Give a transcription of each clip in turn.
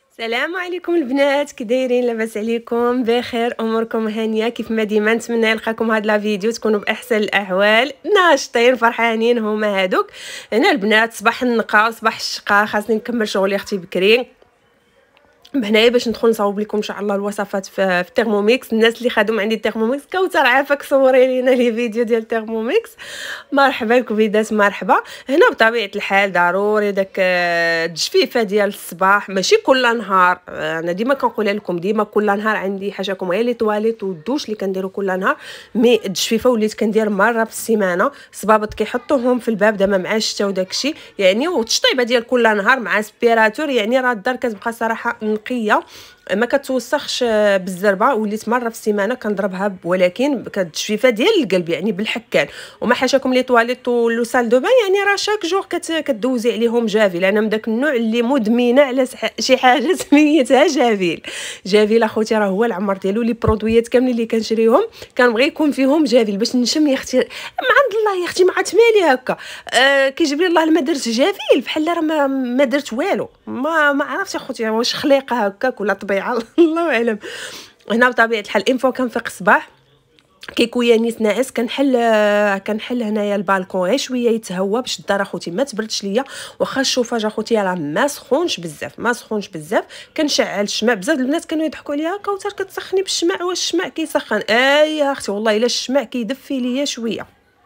السلام عليكم البنات، كي دايرين؟ لاباس عليكم؟ بخير؟ اموركم هانيه؟ كيف ما ديما نتمنى نلقاكم هاد لا فيديو تكونوا باحسن الاحوال، ناشطين فرحانين. هما هادوك هنا البنات صباح النقا وصباح الشقا، خاصني نكمل شغلي اختي بكري هنايا باش ندخل نصاوب لكم ان شاء الله الوصفات في الترموميكس. الناس اللي خادم عندي الترموميكس كوثر عافاك صوري لينا لي فيديو ديال الترموميكس. مرحبا لكم وليدات، مرحبا. هنا بطبيعه الحال ضروري داك التجفيفه ديال الصباح، ماشي كل نهار. انا ديما كنقولها لكم، ديما كل نهار عندي حاجاكم غير لي طواليت والدوش اللي كنديرو كل نهار. مي التجفيفه وليت كندير مره في السيمانه. صبابط كيحطوهم في الباب دابا مع الشتا وداكشي يعني، والتشطيبه ديال كل نهار مع سبيراتور يعني، راه الدار كتبقى صراحه نقيه ما كتوسخش بالزربه. وليت مره في السيمانه كنضربها، ولكن كتجفيفه ديال القلب يعني بالحكان. وما حاشاكم لي طواليت ولو سال دو بان يعني، راه شاك جور كدوزي عليهم جافيل. انا من داك النوع اللي مدمنه على شي حاجه سميتها جافيل. جافيل اخوتي راه هو العمر ديالو. لي برودويات كاملين اللي كنشريهم كنبغي يكون فيهم جافيل باش نشم يا اختي. ما عند الله يا اختي، ما عرفت مالي هكا. كيجيب لي الله ما درت جافيل بحال راه ما درت والو. ما عرفتش اخوتي واش خليقه هكاك ولا طبيعه الله اعلم. هنا بطبيعه الحال انفو كنفيق الصباح كيكويا نيس ناعس، كنحل هنايا البالكون غير شويه يتهوى باش الدار اخوتي ما تبردش ليا. واخا الشوفاج اخوتي راه ما سخونش بزاف، كنشعل الشمع. بزاف البنات كانوا يضحكوا عليا كوثر كتسخني بالشمع، واش الشمع كيسخن؟ يا اختي والله الا الشمع كيدفي ليا شويه.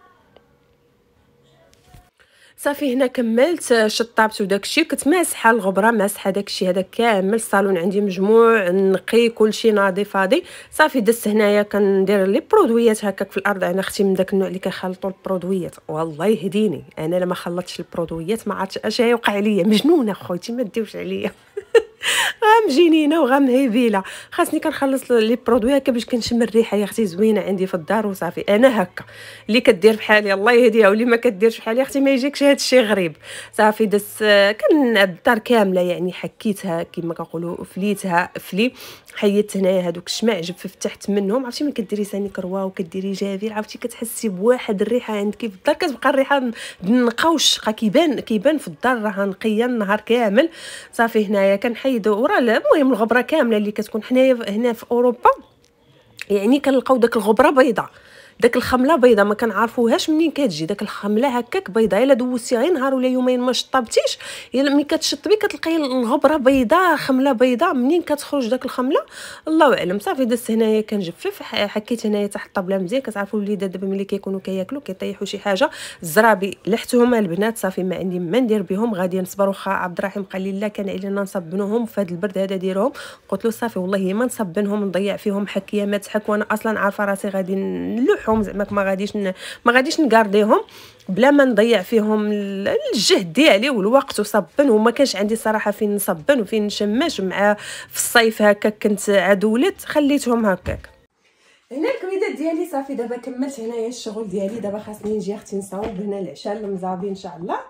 صافي هنا كملت شطابت وداكشي، كنت ماسحه الغبره، ماسحه داكشي هذا كامل. الصالون عندي مجموع نقي، كلشي ناضي فاضي. صافي دزت هنايا كندير لي برودويات هكاك في الارض. انا اختي من داك النوع اللي كيخلطوا البرودويات، والله يهديني انا لما خلطتش البرودويات ما عرفتش اش يوقع ليا. مجنونه خوتي ما ديوش عليا مجنينه وغمهيبيله. خاصني كنخلص لي برودوي هكا باش كنشم الريحه يا اختي زوينه عندي في الدار. وصافي انا هكا اللي كدير بحالي الله يهديها، واللي ما كديرش بحالي اختي ما يجيكش هذا الشيء غريب. صافي دس كان الدار كامله يعني حكيتها كما كنقولوا، فليتها فلي. حيدت هنايا هذوك الشمع جففت تحت منهم. عرفتي ملي كديري ساني كروا وكديري جافيل، عرفتي كتحسي بواحد الريحه عندك في الدار، كتبقى الريحه نقا والشقه كيبان في الدار راها نقيه النهار كامل. صافي هنايا كنحيدو ورا المهم الغبره كامله اللي كتكون حنايا هنا في اوروبا يعني كنلقاو داك الغبره بيضاء، داك الخمله بيضاء ما كنعرفوهاش منين كتجي داك الخمله هكاك بيضاء. الا دوزتي غير نهار ولا يومين ما شطبتيش، الا ملي كتشطبي كتلقاي الغبره بيضاء، خمله بيضاء. منين كتخرج داك الخمله الله اعلم. صافي دزت هنايا كنجفف، حكيت هنايا تحت الطابله مزيان. كتعرفوا الوليدات دابا ملي كيكونوا كياكلوا كيطيحوا شي حاجه، الزرابي لحتهم البنات. صافي ما عندي ما ندير بهم، غادي نصبر. واخا عبد الرحيم قال لي لا كان علينا نصبنوهم في هذا البرد هذا ديرهم، قلت له صافي والله ما نصبنهم نضيع فيهم حكيه ما تحك، وانا اصلا عارفه راسي غادي نلوحهم زعما ما غاديش نكارديهم بلا ما نضيع فيهم الجهد ديالي والوقت. وصبن وما كانش عندي صراحه فين نصبن وفين نشماش مع في الصيف هكا كنت عدولت خليتهم هكاك. هنا الكويدات ديالي صافي دابا كملت هنايا الشغل ديالي. دابا خاصني نجي اختي نصاوب هنا العشاء المزابي ان شاء الله.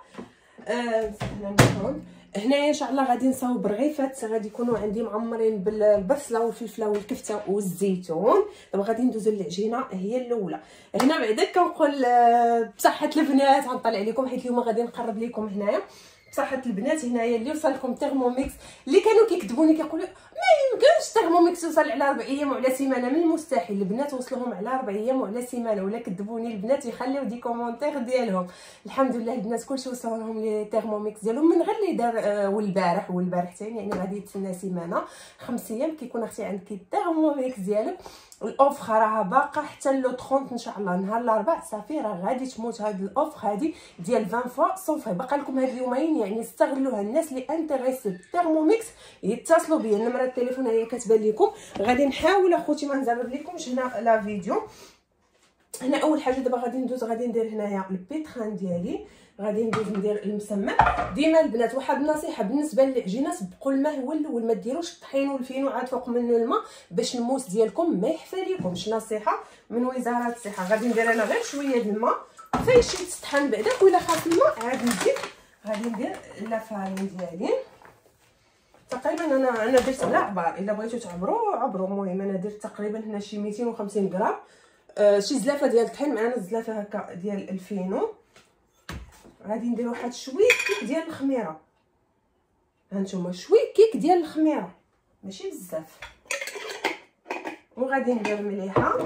هنايا ان شاء الله غادي نصاوب رغيفات، غادي يكونوا عندي معمرين بالبصله والفلفله والكفته والزيتون. دابا غادي ندوزو للعجينه هي الاولى. هنا بعدا كنقول بصحه البنات غنطلع عليكم حيت اليوم غادي نقرب لكم هنايا بصحه البنات. هنايا اللي وصل لكم تيرموميكس، اللي كانوا كيكذبوني كيقولوا ما يمكنش تيرموميكس يوصل على 4 ايام وعلى سيمانه. من المستحيل البنات وصلوهم على 4 ايام وعلى سيمانه. ولا كذبوني البنات يخليو دي كومونتير ديالهم. الحمد لله البنات كلشي وصل لهم لي تيرموميكس ديالهم من غير اللي دار والبارح حتى يعني غادي يتسنى سيمانه 5 ايام كيكون اختي عندك التيرموميكس ديالك. الاوفر راها باقا حتى لو 30 ان شاء الله نهار الاربعاء. صافي راه غادي تموت هاد الاوفر هادي ديال 20 فوا صوفي. باقا لكم هاد اليومين يعني استغلوها. الناس اللي انتريسي بالتيرموميكس يتصلوا بيا، نمره التليفون هي كتبان لكم. غادي نحاول اخوتي ما نزرب لكمش هنا لا فيديو. هنا اول حاجه دابا غادي ندوز غادي ندير هنايا البيتخان ديالي، غادي ندوز ندير المسمن. ديما البنات واحد النصيحه بالنسبه للعجينه، سبقوا الماء هو الاول، ما ديروش الطحين والفينو عاد فوق منه الماء باش الموس ديالكم ما يحفى لكمش. نصيحه من وزاره الصحه. غادي ندير انا غير شويه د الماء فايشي تطحن بعدا، ولا خاص الماء عاد نزيد. غادي ندير لا فارين ديالي تقريبا انا درت على عبار، الا بغيتو تعبروا عبروا. المهم انا درت تقريبا هنا شي 250 غرام. شي زلافه ديال الطحين معنا زلافه هكا ديال الفينو. غادي ندير واحد شويه ديال الخميره هانتوما شوي كيك ديال الخميره ماشي بزاف. وغادي ندير مليحه.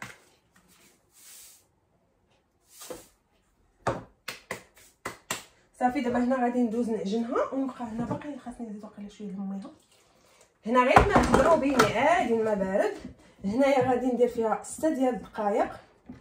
صافي دابا هنا غادي ندوز نعجنها ونبقى هنا باقي خاصني نزيد واقيلا شويه المية. هنا غير ما مضروبين عادي ما بارد. هنايا غادي ندير فيها 6 ديال الدقائق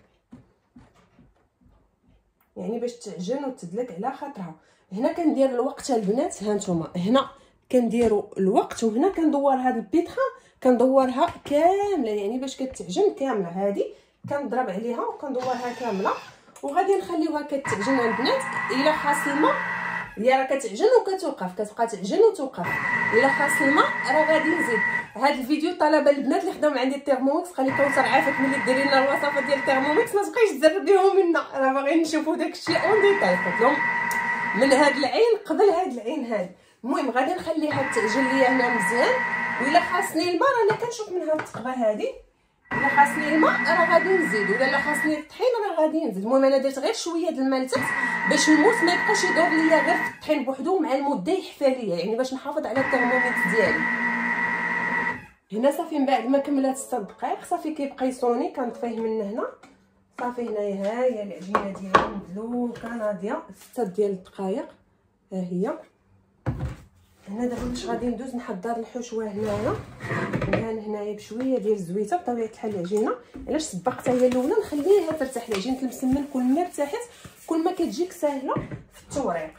يعني باش تعجن وتدلك على خاطرها. هنا كندير الوقت البنات. هانتوما هنا كنديروا الوقت وهنا كندور هاد البيتخا كندورها كامله يعني باش كتعجن كامله. هادي كنضرب عليها وكندورها كامله وغادي نخليوها كتعجن البنات. الا خاص الماء هي راه كتعجن وكتوقف كتبقى تعجن وتوقف. الا خاص الماء راه غادي نزيد. هاد الفيديو طلب البنات اللي خداو عندي الترمومكس خلي كونتر عافاك ملي ديري لنا الوصفه ديال الترمومكس ما تبقايش تجربيهم منا راه باغيين نشوفوا داكشي اون ديتاي. قلت لهم من هاد العين قبل هاد العين هاد. المهم غادي نخليها تعجن ليا هنا مزيان. وإلا خاصني الماء راني كنشوف من هاد التقبه هادي. الا خاصني الماء راه غادي نزيد ولا خاصني الطحين راه غادي نزيد. المهم انا درت غير شويه د الماء لتحت باش الموس ما يبقاش يدور ليا غير في الطحين بوحدو مع المده يحفى ليا يعني باش نحافظ على الترمومتر ديالي. هنا صافي من بعد ما كملات 6 دقائق صافي كيبقى يصوني كنطفيه من هنا. صافي هنايا ها هي العجينه ديالي مدلوكه ناضيه 6 ديال الدقائق ها هي. هنا دابا باش غادي ندوز نحضر الحشوه. هنايا هنايا بشويه ديال الزويته بطبيعه الحال العجينه. علاش سبقتها هي الاولى نخليها ترتاح. العجينه المسمن كل ما ارتاحت كل ما كتجيك ساهله في التوريق.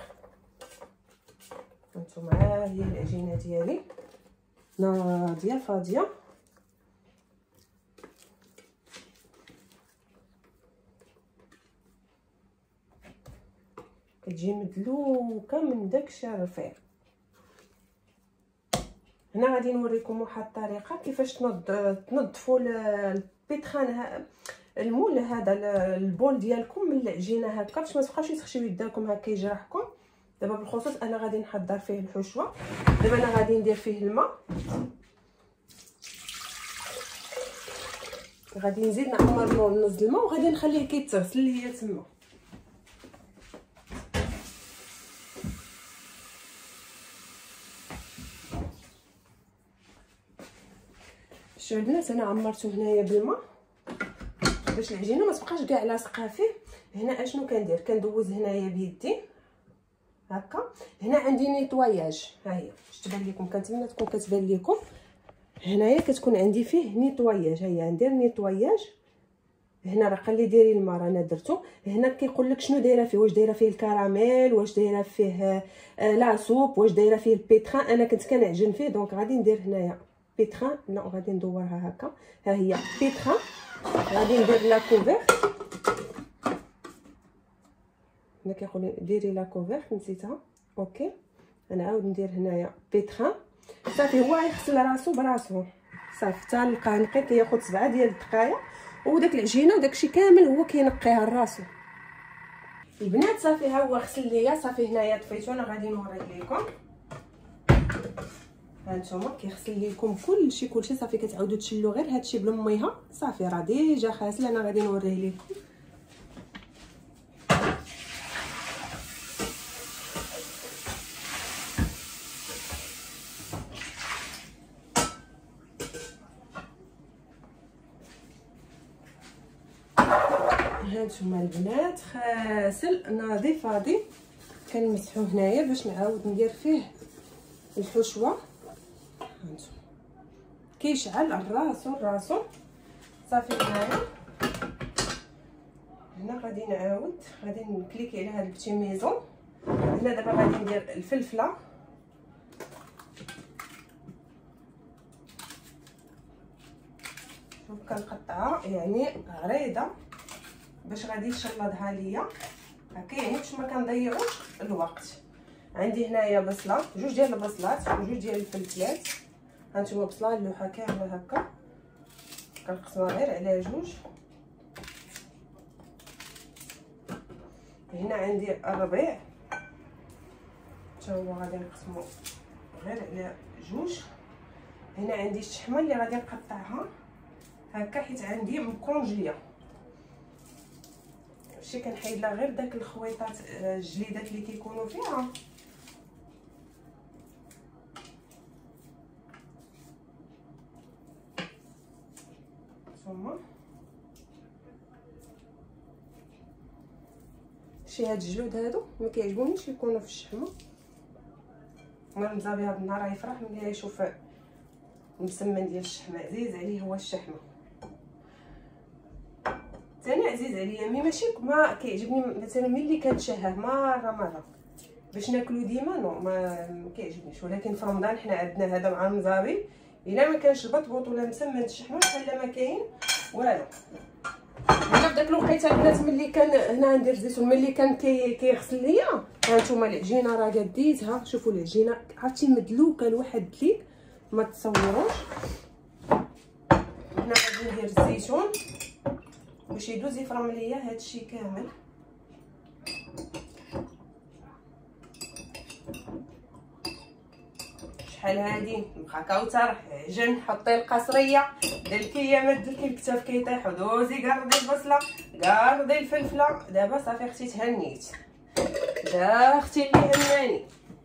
هانتوما ها هي العجينه ديالي ناضيه فاضيه. كتجي مدلوكه من داكشي الرفيع. هنا غادي نوريكم واحد الطريقه كيفاش تنظفوا البيتخان المول هذا البول ديالكم من العجينه هكا باش ما تبقاوش تخشيو يداكم هكا يجرحكم. دابا بالخصوص انا غادي نحضر فيه الحشوه. دابا انا غادي ندير فيه الماء غادي نزيد نعمر نص الماء وغادي نخليه كيتغسل ليا تما. شوفوا البنات انا عمرته هنايا بالماء باش العجينه ما تبقاش كاع لاصقه فيه. هنا اشنو كندير كندوز هنايا بيدي هكا. هنا عندي نيطواياج ها هي باش تبان لكم كنتمنى تكون كتبان لكم. هنايا كتكون عندي فيه نيطواياج ها هي ندير نيطواياج. هنا راه قال لي ديري الماء انا درتو. هنا كيقول لك شنو دايره فيه واش دايره فيه الكراميل واش دايره فيه لا سوب واش دايره فيه البيتران. انا كنت كنعجن فيه دونك غادي ندير هنايا بيتران. لا غادي ندورها هكا ها هي بيتران. غادي ندير لا كوفيرت. هنا كيقول لي ديري لا كوفيرت نسيتها اوكي. انا عاود ندير هنايا بيتران. صافي هو يغسل راسو براسو صافي حتى نقي كياخذ 7 ديال الدقائق وداك العجينه وداكشي كامل هو كينقيها لراسو. البنات صافي ها هو غسل ليا. صافي هنايا طفيتو انا غادي نوريه لكم. هانتوما كيغسل لكم كلشي صافي كتعاودوا تشلوا غير هادشي بلميها صافي راه ديجا غاسل. انا غادي نوريه لكم. هانتوما البنات غاسل ناضي فاضي كنمسحو هنايا باش نعاود ندير فيه الحشوه. هانتوما كيشعل راسو صافي. هنا غادي نعاود غادي نكليكي على هاد البتي ميزون. هنا دابا غادي ندير الفلفله شوف كنقطعها يعني عريضه باش غادي يشلضها ليا هكا يعني باش ما كنضيعوش الوقت. عندي هنايا بصله 2 ديال البصلات و2 ديال الفلفلات. هانتوما بصله اللوحه كامله هكا كنقسمها غير على 2. هنا عندي الربيع حتى هو غادي نقسمو غير على 2. هنا عندي الشحمه اللي غادي نقطعها هكا حيت عندي مكونجليه ماشي كنحيد لها غير داك الخويطات الجليدات اللي كيكونوا فيها. هانتوما شي هاد الجلود هادو ما كيعجبونيش يكونوا في الشحمه. انا مزابي هاد النهار غيفرح ملي يشوف المسمن ديال الشحمه. عزيز عليه هو الشحمه، ثاني عزيز عليا مي ماشي ما كيعجبني مثلا ملي كنتشهى مره باش ناكلو ديما نو ما كيعجبنيش. ولكن في رمضان حنا عندنا هذا مع المزابي، الا ما كانش البطبوط ولا مسمن الشحمه بحال ما كاين والو. انا في داك الوقيته البنات ملي كان هنا ندير الزيتون ملي كان كيغسل ليا. هانتوما العجينه راه قديتها، شوفوا العجينه عرفتي مدلوكه لواحد الدليك ما تصوروش. هنا غادي ندير الزيتون باش يدوز يفرم ليا هادشي كامل. شحال هادي بقى كوثر عجن. حطي القصريه دلكيه ما دلكي الكتاف كيطيح ودوزي كاردي البصله كاردي الفلفله. دابا صافي اختي تهنيت، دا اختي اللي هناني.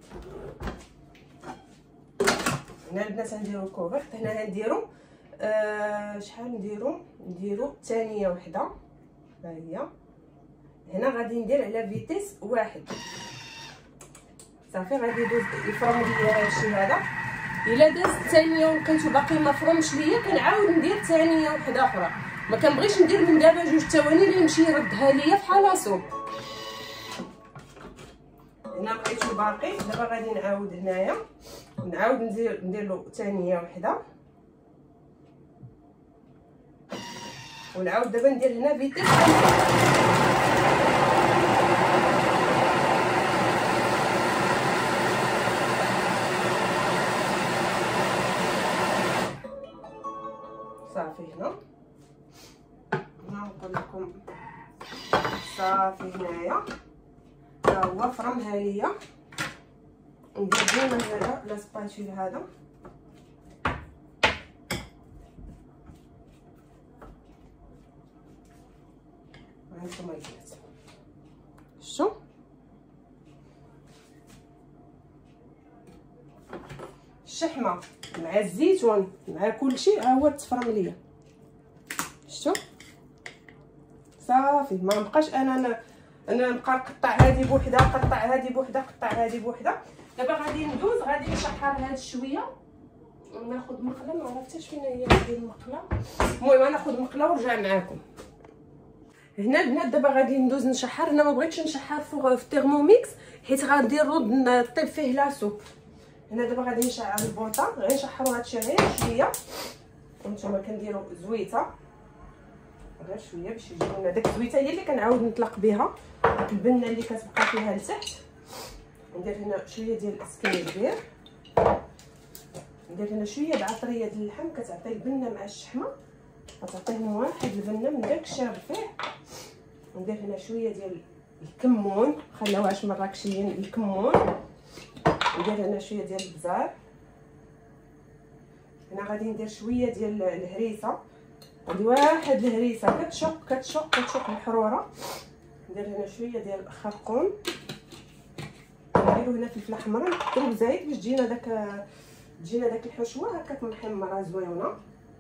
هنا البنات غنديرو الكوفرت. هنا غنديرو شحال نديرو ثانيه وحده. ها هي هنا غادي ندير على فيتيس 1 صافي. غادي يدوز يفرم ليا هادشي هذا. الا داز ثانيه وكنتو باقي ما فرمش ليا كنعاود ندير ثانيه وحده اخرى. ما كنبغيش ندير من دابا 2 ثواني اللي يمشي يردها ليا بحال راسو. هنا بقيتو باقي. دابا غادي نعاود هنايا نعاود ندير له ثانيه وحده ونعاود دابا ندير هنا فيتيس. صافي هنا نقول لكم صافي. هنايا ها هو فرمها ليا. ندير ديما هذا لا سباتول هذا هانتوما البنات. شتو الشحمه مع الزيتون مع كلشي ها هو تفرم ليا. شتو صافي ما نبقاش انا نبقى نقطع هذه بوحده نقطع هذه بوحده نقطع هذه بوحده. دابا غادي ندوز غادي نشحر هذا شويه. ناخذ مقله ما عرفتش فين هي هذه المقله. المهم ناخذ مقله ونرجع معاكم. هنا البنات دابا غادي ندوز نشحر. انا ما بغيتش نشحر في الترموميكس حيت غندير رود نطيب فيه لاصو. هنا دابا غادي نشعل البوطه غنشحروا هادشي غير شويه. وانتما كنديروا زويته غير شويه باش يجيو لنا داك الزويته هي اللي كنعاود نطلق بها البنه اللي كتبقى فيها لتحت. ندير هنا شويه ديال السكينجبير. ندير هنا شويه العطريه ديال اللحم كتعطي البنه مع الشحمه غتعطيهم واحد البنه من داك الشاب فيه. ندير هنا شويه ديال الكمون خلاوهاش مراكشيين الكمون. ندير هنا شويه ديال البزار. هنا غادي ندير شويه ديال الهريسه. عندي واحد الهريسه كتشق الحروره. ندير هنا شويه ديال الخرقوم. نديرو هنا فلفل احمر نكثرو بزايد باش تجينا داك الحشوه هكاك محمره زويونه.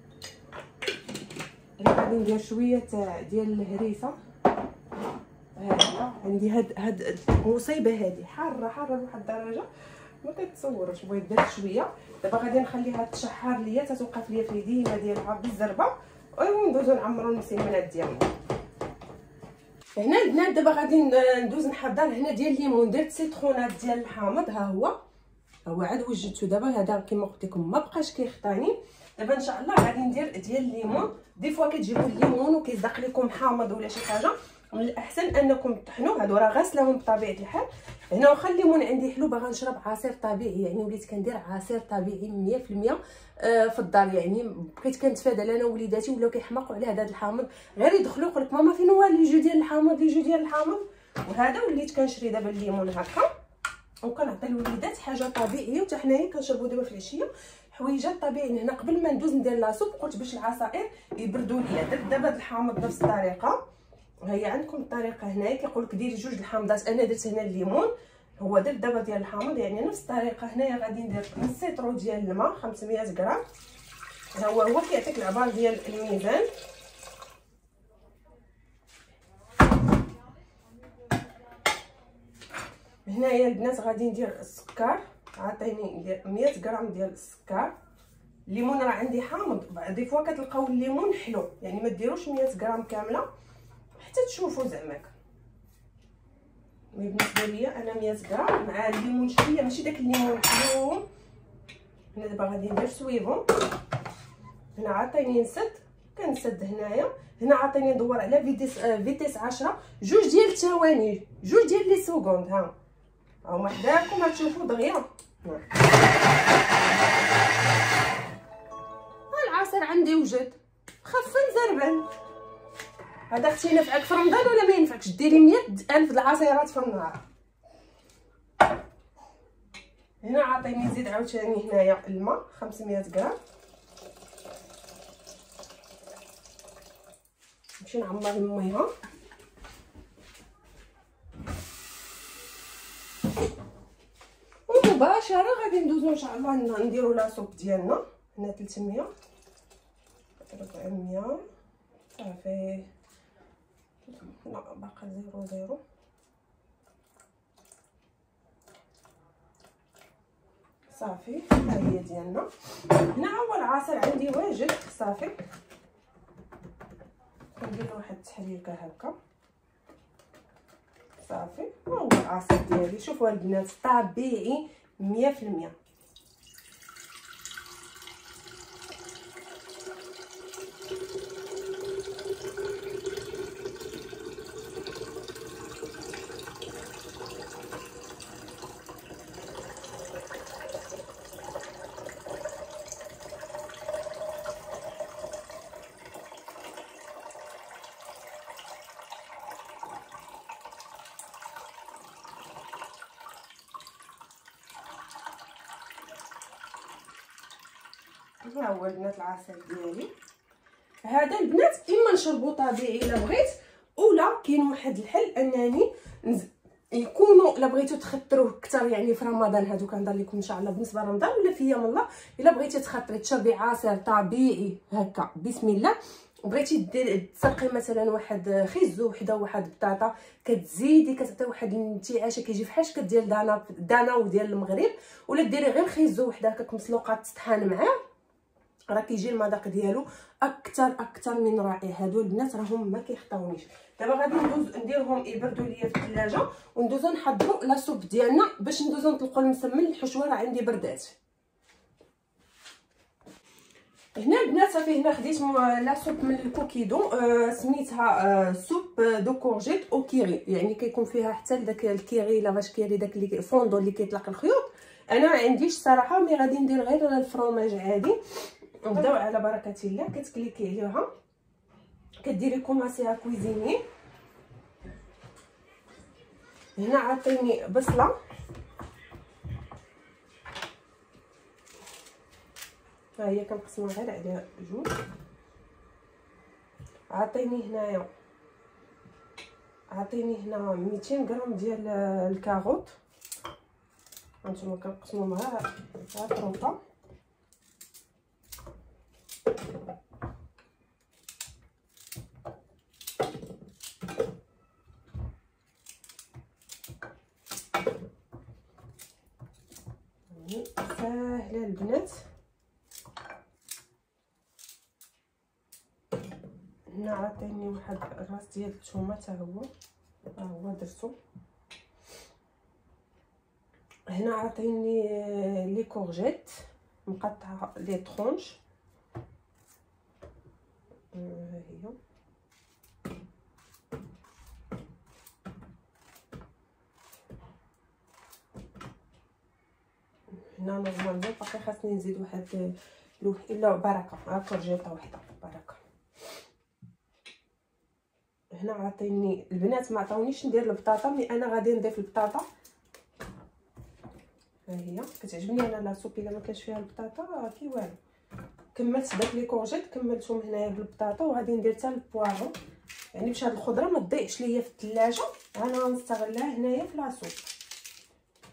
هنا غادي ندير شويه ديال الهريسه. هذا عندي هاد المصيبه هذه حاره لواحد الدرجه ما كتصوروش. بغيت درت شويه. دابا غادي نخليها تشحر ليا توقف ليا في ديما ديالها بالزربه وندوزو نعمرو المسيمنات ديالنا. هنا البنات دابا غادي ندوز نحضر هنا ديال الليمون. درت سيترونات ديال الحامض ها هو عاد وجدته دابا. هذا كما قلت لكم ما بقاش كيخطاني. دابا ان شاء الله غادي ندير ديال الليمون. دي فوا كتجيبوا الليمون وكيصدق لكم حامض ولا شي حاجه من الاحسن انكم تطحنوه. هادو راه غاسلاهم بطبيعه الحال. هنا واخا الليمون عندي حلو باغا نشرب عصير طبيعي يعني وليت كندير عصير طبيعي 100% في الدار. يعني بقيت كنتفادى انا ووليداتي ولاو كيحماقوا على هذا الحامض. غير يدخلوا يقول لك ماما فين هو لي جو ديال الحامض وهذا وليت كنشري دابا الليمون هكا وكنعطي الوليدات حاجه طبيعيه. وحتى حنايا كنشربوا دابا في العشيه حويجات طبيعيين. هنا قبل ما ندوز ندير لاصوب قلت باش العصائر يبردوا ليا درت دابا الحامض نفس الطريقه. هي عندكم الطريقه هنايا كيقول لك ديري 2 الحامضات. انا درت هنا الليمون هو درت دابا ديال الحامض يعني نفس الطريقه. هنايا غادي ندير نص سيترو ديال الماء 500 غرام. هو كيعطيك العبار ديال الميزان. هنايا البنات غادي ندير السكر، عطيني ندير 100 غرام ديال السكر. الليمون راه عندي حامض، بعض دي فوا كتلقاو الليمون حلو، يعني ما ديروش 100 غرام كامله حتى تشوفوا زعما. مي بالنسبه ليا انا 100 غرام مع الليمون شويه، ماشي داك الليمون حلو. هنا دابا غادي ندير سويفون. هنا عطيني نسد، كنسد هنايا. هنا عطيني ندور على فيتيس 10، جوج ديال الثواني، جوج ديال لي سكوند. ها هما حداكم غتشوفوا دغيا. العصير عندي وجد، خف نزربن. هذا اختي ينفعك في رمضان ولا ما ينفعكش؟ ديري 100,000 العصيرات في النهار. هنا عطيني نزيد عاوتاني هنايا الماء 500 غرام. نمشي نعمر الميها. ومباشره غادي ندوزو ان شاء الله نديرو لاصوب ديالنا. هنا 300 400 صافي. لا باقا 0 صافي. ها هي ديالنا. هنا اول عصير عندي واجد صافي. كندير واحد التحريكه هكا صافي. ها هو العصير ديالي. شوفوا البنات طبيعي 100%. ها هو البنات العسل ديالي. هذا البنات اما نشربو طبيعي الا بغيت، اولا كاين واحد الحل انني يكونوا الا بغيتو تخطروه اكثر يعني في رمضان. هادو كنهضر لكم ان شاء الله بالنسبه لرمضان ولا في ايام الله. الا بغيتي تخطري تشربي عصير طبيعي هكا بسم الله، بغيتي دير تسقي مثلا واحد خيزو وحده واحد بطاطا، كتزيدي كتعطي واحد الانتعاشه كيجي فحال شكل ديال دانا وديال المغرب. ولا ديري غير خيزو وحده هكاك مسلوقه تطحن معاه، راه كيجي المذاق ديالو اكثر من رائع. هادو البنات راهم ما كيخطاونيش. دابا غادي ندوز نديرهم يبردوا ليا في الثلاجه، وندوزو نحضروا لاصوب ديالنا باش ندوزو نطلقوا المسمن. الحشوه راه عندي بردات. هنا البنات صافي. هنا خديت لاصوب من الكوكيدو، سميتها سوب دو كورجيت او كيري، يعني كيكون فيها حتى داك الكيري لا باش كيري داك اللي فوندو اللي كيطلق الخيوط. انا ما عنديش صراحه، مي غادي ندير غير الفرomاج عادي. نبداو على بركه الله. كتكليكي عليها، كديري كوماسيها كويزيني. هنا عطيني بصله، ها هي كنقسمها غير على جوج. عطيني هنا 200 غرام ديال الكاروط، هانتوما كنقسمو مع طروطه. ساهله البنات. هنا عطيني واحد الراس ديال الثومه حتى هو درتو. هنا عطيني لي كورجيت مقطعه لي طرونش. هي هنا نورمالمون باقي خاصني نزيد واحد الا بركه كورجيطه وحده بركه. هنا عطيني البنات ما عطاونيش ندير البطاطا، مي انا غادي نضيف البطاطا. ها هي كتعجبني انا لاصوب الا ما كانش فيها البطاطا كي والو. كملت داك لي كورجيت كملتهم هنايا بالبطاطا، وغادي ندير حتى البوارو، يعني باش هاد الخضره ما تضيعش ليا في الثلاجه انا غنستغلها هنايا في لاصوب.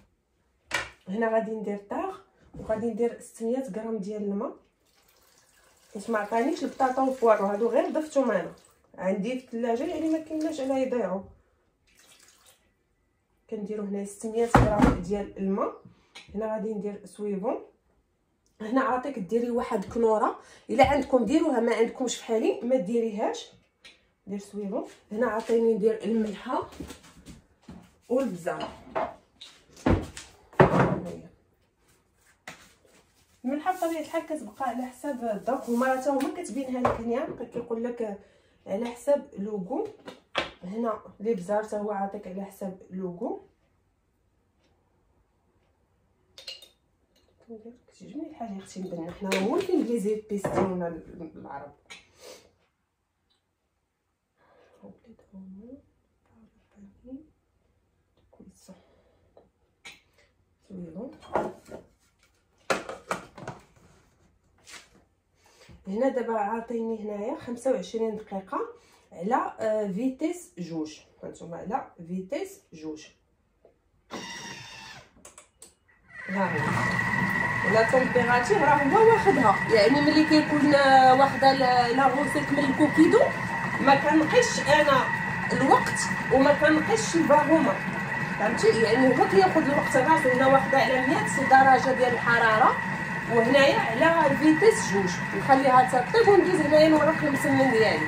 هنا غادي ندير طاغ، وغادي ندير 600 غرام ديال الماء. حيت ما عطانيش البطاطا والبوارو، هادو غير ضفتهم انا عندي في الثلاجه، يعني ما كايناش علاه يضيعوا. كنديروا هنا 600 غرام ديال الماء. هنا غادي ندير سويفون. هنا عاطيك ديري واحد كنوره، الا عندكم ديروها، ما عندكمش بحالي ما ديريهاش. ندير سويفون. هنا عاطيني ندير الملحه والبزاره. الملحه بطبيعه الحال كتبقى على حساب الذوق، هما حتى هما كتبينها لك هنا كيقول لك على حساب لوغو. هنا لي بزار حتى هو عاطيك على حساب لوغو. كتعجبني الحاجه اختي مبنه، حنا هو الانجليزي بيستيونا العرب. هنا دابا عاطيني هنايا 25 دقيقه على فيتيس جوج. هانتوما على فيتيس جوج. ها هو ولا تمبيراتير راه هو واخدها، يعني ملي كيكون واخده لا غوسيك من الكوكيدو ما كنقيش انا الوقت وما كنقيش البارومه، فهمتي؟ يعني هو كياخذ الوقت راسو. هنا واخده على 100 درجه ديال الحراره، وهنايا على فيتيس جوج. نخليها تطيب وندوز هنايا نوريك المسمن ديالي.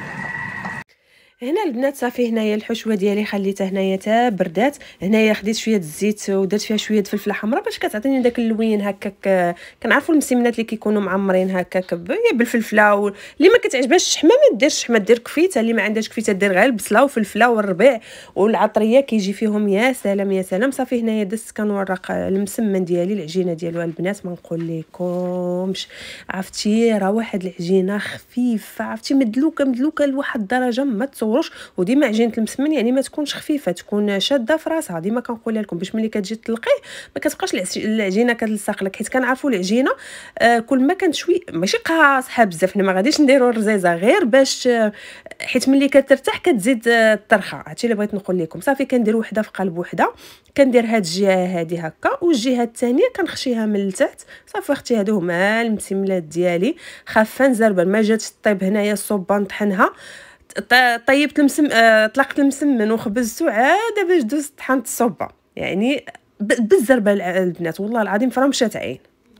هنا البنات صافي هنايا الحشوه ديالي خليتها هنايا تا بردات. هنايا خديت شويه الزيت ودرت فيها شويه الفلفله حمراء باش كتعطيني داك اللوين هكاك. كنعرفوا المسمنات اللي كيكونوا معمرين هكاك بالفلفله، اللي ما كتعجبهاش الشحمه ما ديرش الشحمه، دير كفيته. اللي ما عندهاش كفيته دير غير البصله والفلفله والربيع والعطريه كيجي فيهم يا سلام يا سلام. صافي هنايا دزت كنورق المسمن ديالي، العجينه ديالو البنات ما نقول لكمش، عرفتي راه واحد العجينه خفيفه، عرفتي مدلوكه لواحد الدرجه ما تصوروش. وديما عجينه المسمن يعني ما تكونش خفيفه، تكون شاده في راسها. ديما كنقولها لكم باش ملي كتجي تلقيه ما كتبقاش العجينه كتلصق لك، حيت كنعرفوا العجينه كل ما كانت شوي ماشي قاصحه بزاف. حنا ما غاديش نديروا الرزيزه غير باش حيت ملي كترتاح كتزيد الطرخه. هادشي اللي بغيت نقول لكم. صافي كندير وحده في قلب وحده، كندير هاد الجهه هادي هكا والجهه الثانيه كنخشيها من التحت. صافي اختي هادو هما المسملات ديالي. خافه نزربل ما جاتش طيب. هنايا الصوبه نطحنها، طيبت طلقت المسمن وخبزته عاد باش دوزت طحنت الصوبه. يعني بالزربه البنات والله العظيم فرا مشات عين.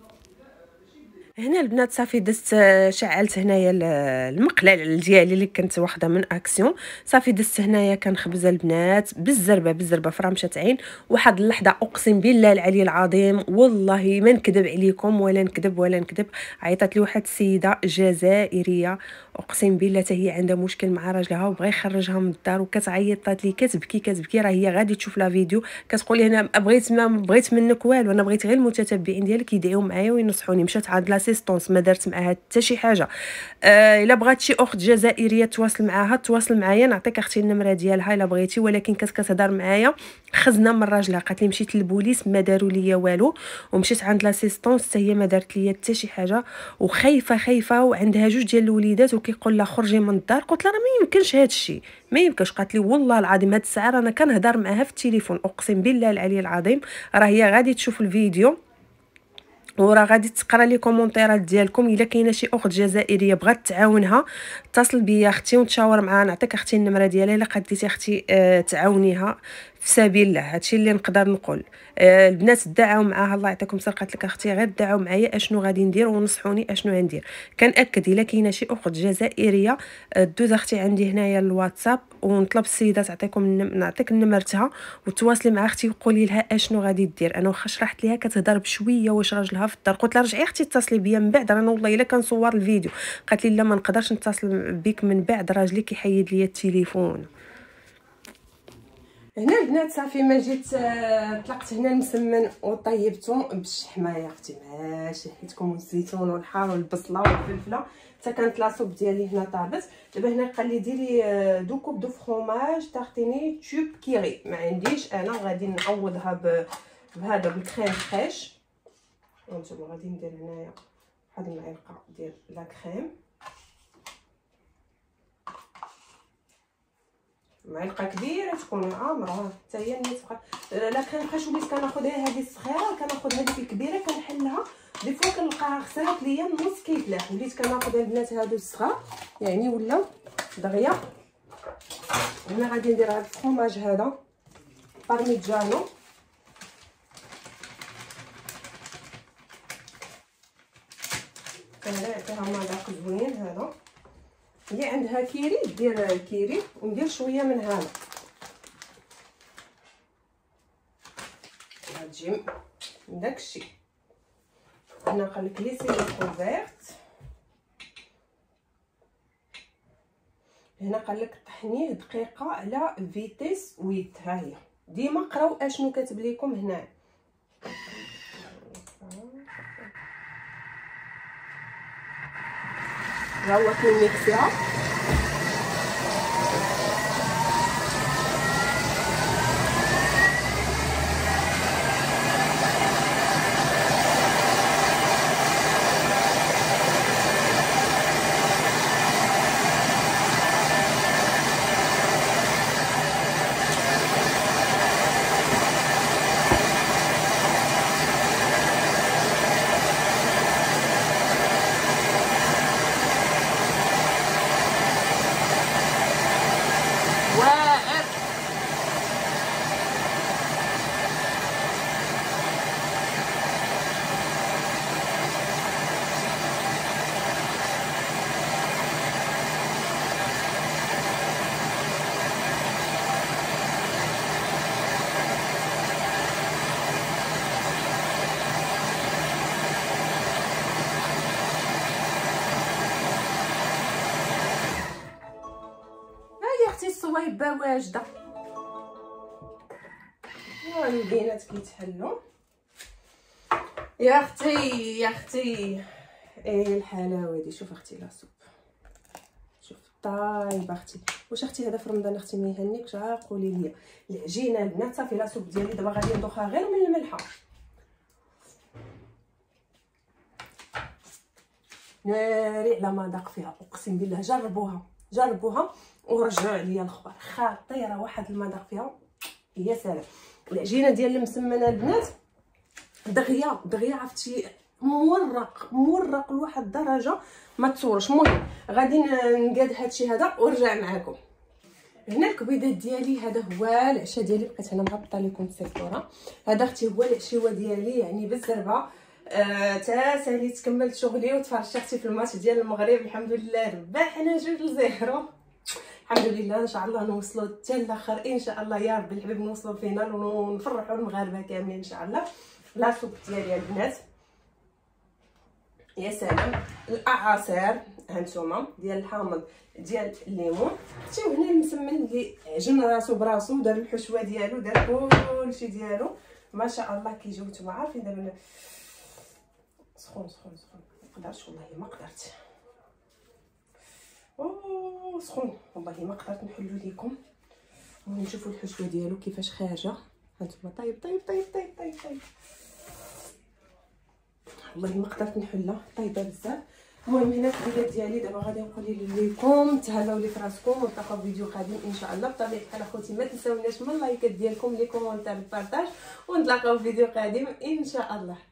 هنا البنات صافي دزت شعلت هنايا المقله ديالي اللي كنت واخده من اكسيون. صافي دزت هنايا كنخبز البنات بالزربه فرا مشات عين. واحد اللحظه اقسم بالله العلي العظيم والله ما نكذب عليكم ولا نكذب عيطت لي واحد السيده جزائريه، اقسم بالله حتى هي عندها مشكل مع راجلها وبغى يخرجها من الدار، وكتعيط لي كتبكي. راه هي غادي تشوف لا فيديو كتقول لي انا ما بغيت منك والو، انا بغيت غير المتتبعين ديالك يدعيو معايا وينصحوني. مشات عند لاسيستونس ما دارت معاها حتى شي حاجه. الا بغات شي اخت جزائريه تواصل معاها تواصل معايا، نعطيك اختي النمره ديالها الا بغيتي. ولكن كتهضر معايا خزنه من راجلها، قالت لي مشيت للبوليس ما داروا ليا والو، ومشيت عند لاسيستونس حتى هي ما دارت ليا حتى شي حاجه، وخايفه وعندها جوج ديال الوليدات وكيقول لها خرجي من الدار. قلت لها راه ما يمكنش هذا الشيء ما يمكنش. قالت لي والله العظيم هاد الساعه انا كنهضر معاها في التليفون، اقسم بالله العلي العظيم. راه هي غادي تشوف الفيديو وراه غادي تقرا لي كومونتيرات ديالكم. الا كاينه شي اخت جزائريه بغات تعاونها اتصل بيا اختي ونتشاور معها. نعطيك اختي النمره ديالها الا قديتي اختي تعاونيها في سبيل الله. هادشي اللي نقدر نقول. البنات دعاو معاها الله يعطيكم الصحه. قالت لك اختي غير دعاو معايا اشنو غادي ندير ونصحوني اشنو غندير. كنأكد الا كاينه شي اخت جزائريه دوز اختي عندي هنايا الواتساب ونطلب السيده نعطيك نمرتها وتواصلي مع اختي وقولي لها اشنو غادي دير. انا واخا شرحت ليها كتهضر بشويه واش راجلها في الدار. قلت لها رجعي اختي اتصلي بيا من بعد، انا والله الا كنصور الفيديو. قالت لي لا ما نقدرش نتصل بك من بعد راجلي كيحيد ليا التليفون. هنا البنات صافي ما جيت طلقت هنا المسمن وطيبته بالشحمه يا اختي. ماشي حيتكم الزيتون والحار والبصله والفلفله حتى كانت لاصوب ديالي هنا طابت. دابا هنا قال لي ديري دو كوب دو فرomage تارتيني تيوب كيري. ما عنديش انا، غادي نعوضها بهذا بالكريم فريش. وانتم غادي ندير هنايا واحد المعلقه ديال لا كريم، معلقه كبيره تكون عامره حتى هي اللي تبقى لا كريم فريش. وليت كناخذ هذه الصغيره كناخذ هذيك الكبيره كنحلها دي فوا كنلقاها خسرات ليا النص كيفلاح. وليت كناخذ البنات هادو الصغار يعني ولا دغيا. هنا غادي ندير هاد الفرomاج هذا بارميجانو، كنعطيها مذاق زوين. هذا اللي عندها كيري دير الكيري، وندير شويه من هذا غتجي داكشي. هنا قالك لي سي كوفيرت، هنا قالك طحنيه دقيقه على فيتيس 8. ها هي ديما قراو اشنو كاتب لكم هنا. ها هو كنميكسيها. الصويبه واجده. البنات كيتحلوا يا اختي يا اختي. ايه الحلاوه هادي. شوف اختي لا سوب، شوف طايبه اختي. واش اختي هذا في رمضان اختي ما يهنيكش؟ قولي لي. العجينه البنات صافي لا سوب ديالي دابا غادي ندوخها غير من الملحه. ناري على ما ذاق فيها، اقسم بالله. جربوها ورجعوا عليا الخبر. خطيره واحد المذاق فيها يا سلام. العجينه ديال المسمنه البنات دغيا عرفتي مورق لواحد الدرجه ما تصورش. المهم غادي نقاد هادشي هذا ورجع معكم. هنا الكبيضات ديالي، هذا هو العشاء ديالي. بقيت انا مغطى لكم السيطره. هذا اختي هو العشيوه ديالي يعني بالزربه. تا ساليت كملت شغلي وتفرجت اختي في الماتش ديال المغرب. الحمد لله ربحنا 2-0. الحمد لله. ان شاء الله نوصلوا حتى الاخر ان شاء الله يا رب الحبيب. نوصلوا الفينال ونفرحوا المغاربه كاملين ان شاء الله. لا سوب ديالي البنات يا سلام. الاعاصير هانتوما ديال الحامض ديال الليمون. حتى هنا المسمن اللي عجن راسو براسو، دار الحشوه ديالو، دار كلشي ديالو ما شاء الله. كيجيو نتوما عارفين دابا سخون مقدرتش والله ما قدرت. سخون والله ما قدرت نحلو ليكم. ونشوفوا الحشوه ديالو كيفاش خارجه. هانتوما طيب والله ما قدرت نحلها، طايبه بزاف. المهم هنا الكبيدات ديالي دابا غادي نقول لكم تهلاو لي فراسكم، ونلتقاو في فيديو قادم ان شاء الله. بطبيعه الحال اخوتي ما تنساوناش من اللايكات ديالكم، لي كومونتير، البارطاج، ونتلاقاو في فيديو قادم ان شاء الله.